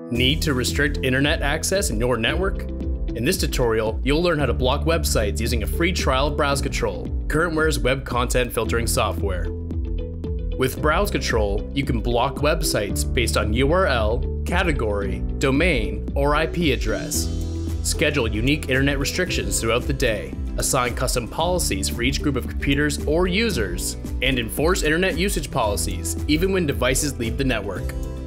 Need to restrict internet access in your network? In this tutorial, you'll learn how to block websites using a free trial of BrowseControl, CurrentWare's web content filtering software. With BrowseControl, you can block websites based on URL, category, domain, or IP address. Schedule unique internet restrictions throughout the day, assign custom policies for each group of computers or users, and enforce internet usage policies even when devices leave the network.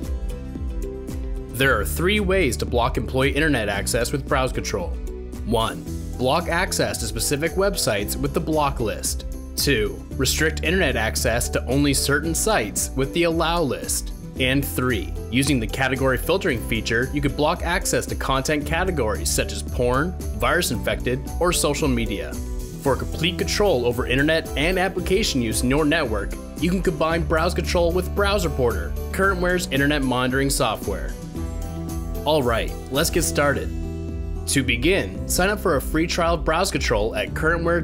There are 3 ways to block employee internet access with BrowseControl. 1. Block access to specific websites with the block list. 2. Restrict internet access to only certain sites with the allow list. And 3. Using the category filtering feature, you could block access to content categories such as porn, virus-infected, or social media. For complete control over internet and application use in your network, you can combine BrowseControl with Browse Reporter, CurrentWare's internet monitoring software. Alright, let's get started. To begin, sign up for a free trial of BrowseControl at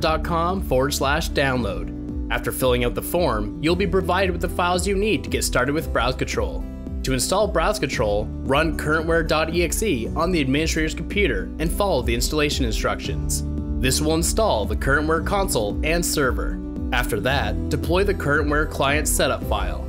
CurrentWare.com/download. After filling out the form, you'll be provided with the files you need to get started with BrowseControl. To install BrowseControl, run CurrentWare.exe on the administrator's computer and follow the installation instructions. This will install the CurrentWare Console and Server. After that, deploy the CurrentWare Client setup file,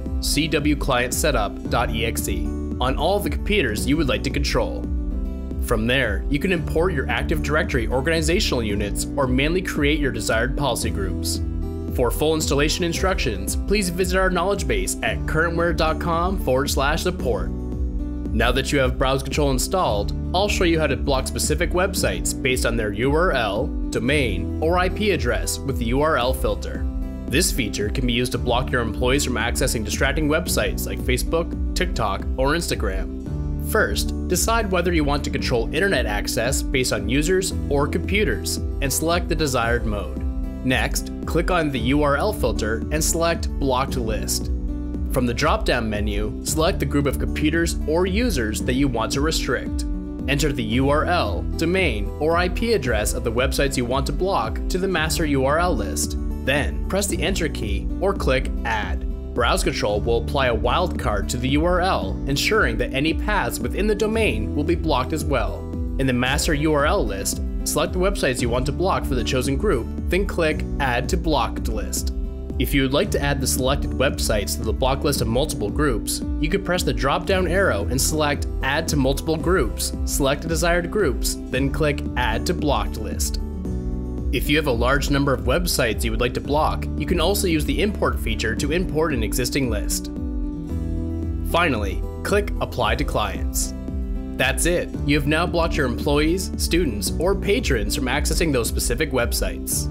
cwClientSetup.exe, on all the computers you would like to control. From there, you can import your Active Directory organizational units or manually create your desired policy groups. For full installation instructions, please visit our knowledge base at CurrentWare.com/support. Now that you have BrowseControl installed, I'll show you how to block specific websites based on their URL, domain, or IP address with the URL filter. This feature can be used to block your employees from accessing distracting websites like Facebook, TikTok, or Instagram. First, decide whether you want to control internet access based on users or computers, and select the desired mode. Next, click on the URL filter and select Blocked List. From the drop-down menu, select the group of computers or users that you want to restrict. Enter the URL, domain, or IP address of the websites you want to block to the master URL list. Then, press the Enter key or click Add. BrowseControl will apply a wildcard to the URL, ensuring that any paths within the domain will be blocked as well. In the master URL list, select the websites you want to block for the chosen group, then click Add to Blocked List. If you would like to add the selected websites to the block list of multiple groups, you could press the drop-down arrow and select Add to Multiple Groups, select the desired groups, then click Add to Blocked List. If you have a large number of websites you would like to block, you can also use the import feature to import an existing list. Finally, click Apply to Clients. That's it. You have now blocked your employees, students, or patrons from accessing those specific websites.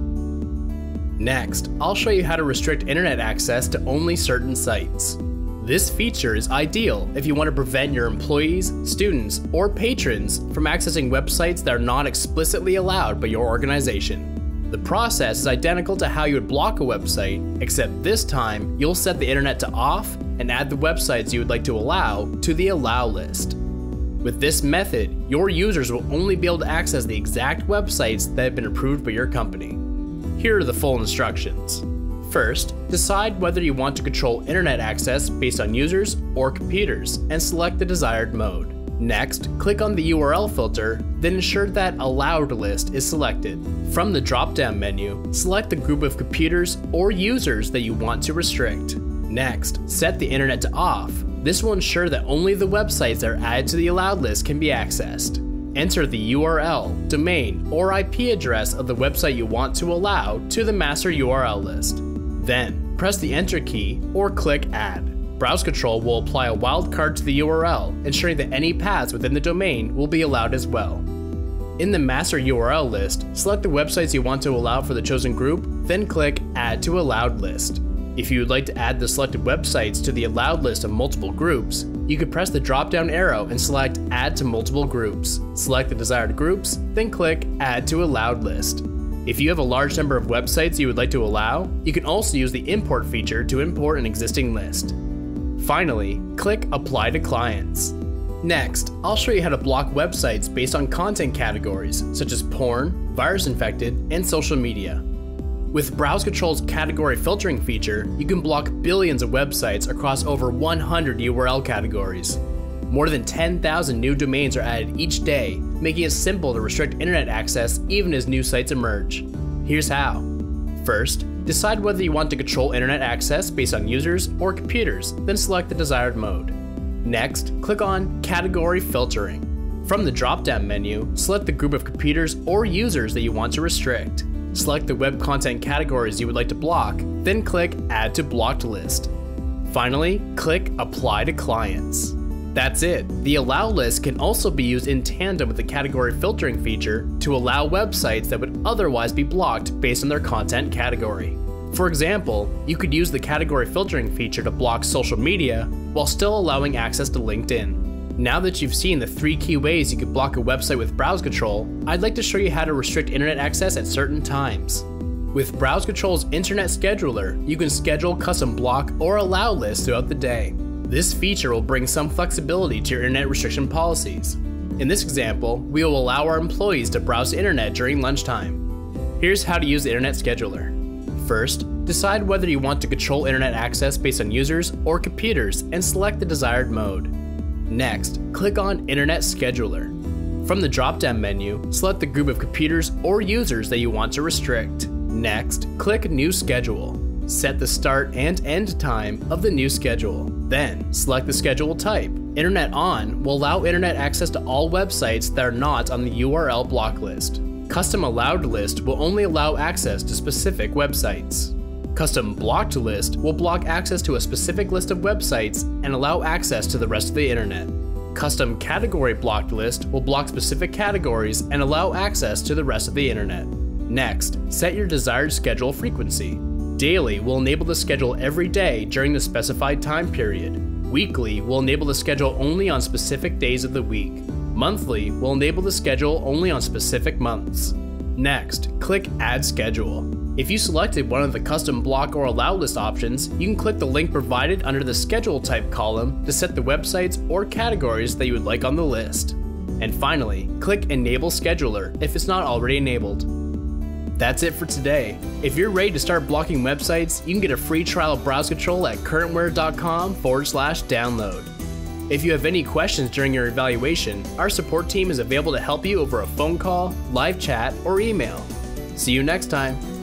Next, I'll show you how to restrict internet access to only certain sites. This feature is ideal if you want to prevent your employees, students, or patrons from accessing websites that are not explicitly allowed by your organization. The process is identical to how you would block a website, except this time you'll set the internet to off and add the websites you would like to allow to the allow list. With this method, your users will only be able to access the exact websites that have been approved by your company. Here are the full instructions. First, decide whether you want to control internet access based on users or computers and select the desired mode. Next, click on the URL filter, then ensure that Allowed List is selected. From the drop-down menu, select the group of computers or users that you want to restrict. Next, set the internet to off. This will ensure that only the websites that are added to the Allowed List can be accessed. Enter the URL, domain, or IP address of the website you want to allow to the master URL list. Then, press the Enter key or click Add. BrowseControl will apply a wildcard to the URL, ensuring that any paths within the domain will be allowed as well. In the master URL list, select the websites you want to allow for the chosen group, then click Add to Allowed List. If you would like to add the selected websites to the allowed list of multiple groups, you could press the drop-down arrow and select Add to Multiple Groups. Select the desired groups, then click Add to Allowed List. If you have a large number of websites you would like to allow, you can also use the import feature to import an existing list. Finally, click Apply to Clients. Next, I'll show you how to block websites based on content categories such as porn, virus-infected, and social media. With BrowseControl's category filtering feature, you can block billions of websites across over 100 URL categories. More than 10,000 new domains are added each day, making it simple to restrict internet access even as new sites emerge. Here's how. First, decide whether you want to control internet access based on users or computers, then select the desired mode. Next, click on Category Filtering. From the drop-down menu, select the group of computers or users that you want to restrict. Select the web content categories you would like to block, then click Add to Blocked List. Finally, click Apply to Clients. That's it. The Allow list can also be used in tandem with the category filtering feature to allow websites that would otherwise be blocked based on their content category. For example, you could use the category filtering feature to block social media while still allowing access to LinkedIn. Now that you've seen the 3 key ways you could block a website with BrowseControl, I'd like to show you how to restrict internet access at certain times. With BrowseControl's Internet Scheduler, you can schedule custom block or allow lists throughout the day. This feature will bring some flexibility to your internet restriction policies. In this example, we will allow our employees to browse the internet during lunchtime. Here's how to use the Internet Scheduler. First, decide whether you want to control internet access based on users or computers and select the desired mode. Next, click on Internet Scheduler. From the drop-down menu, select the group of computers or users that you want to restrict. Next, click New Schedule. Set the start and end time of the new schedule. Then, select the schedule type. Internet On will allow internet access to all websites that are not on the URL block list. Custom Allowed List will only allow access to specific websites. Custom Blocked List will block access to a specific list of websites and allow access to the rest of the internet. Custom Category Blocked List will block specific categories and allow access to the rest of the internet. Next, set your desired schedule frequency. Daily will enable the schedule every day during the specified time period. Weekly will enable the schedule only on specific days of the week. Monthly will enable the schedule only on specific months. Next, click Add Schedule. If you selected one of the custom block or allow list options, you can click the link provided under the schedule type column to set the websites or categories that you would like on the list. And finally, click Enable Scheduler if it's not already enabled. That's it for today. If you're ready to start blocking websites, you can get a free trial of BrowseControl at CurrentWare.com/download. If you have any questions during your evaluation, our support team is available to help you over a phone call, live chat, or email. See you next time.